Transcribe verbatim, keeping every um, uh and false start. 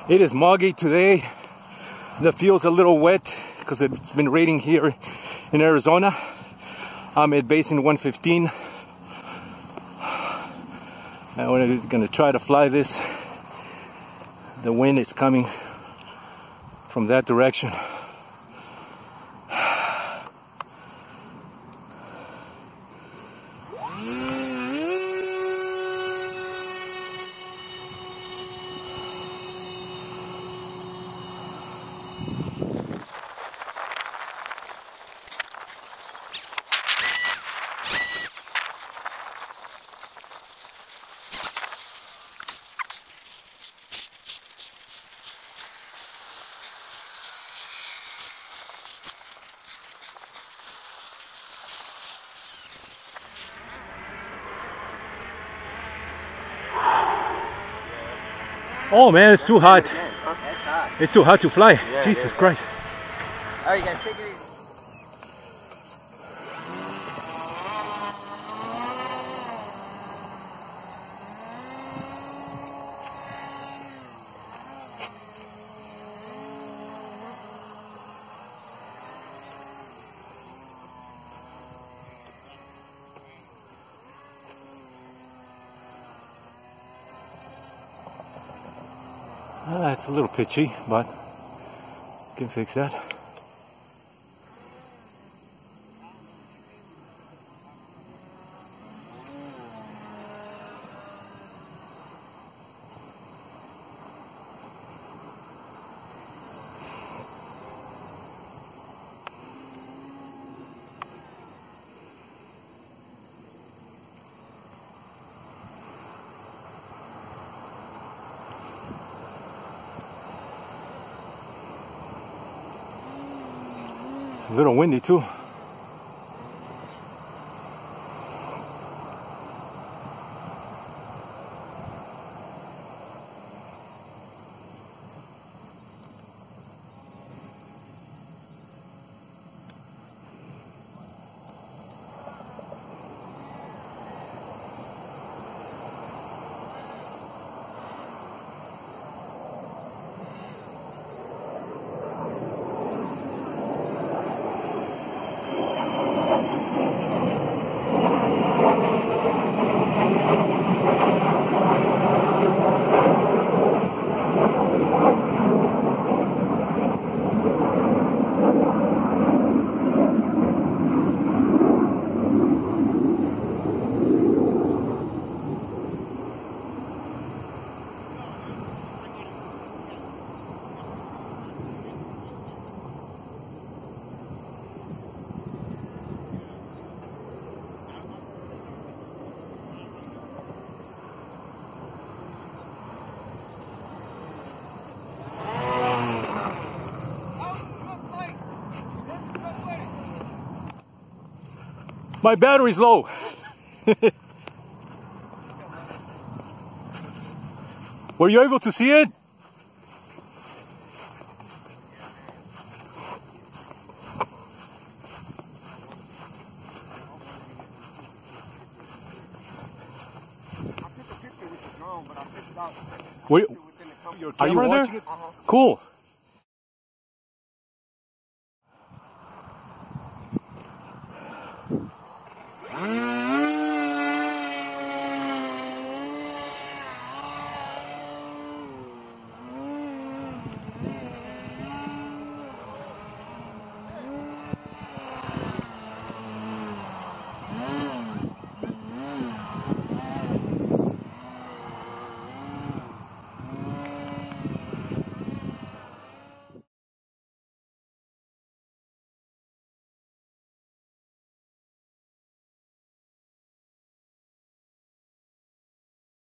It is muggy today. The field's a little wet because it's been raining here in Arizona. I'm at basin one fifteen. Now we're gonna try to fly this. The wind is coming from that direction. Oh man, it's too hot. It's too hot to fly. Yeah, Jesus Christ. Alright guys, take it easy. Ah, it's a little pitchy, but can fix that. It's a little windy too. My battery's low. Were you able to see it? Were you, are you watching it? Uh-huh. Cool.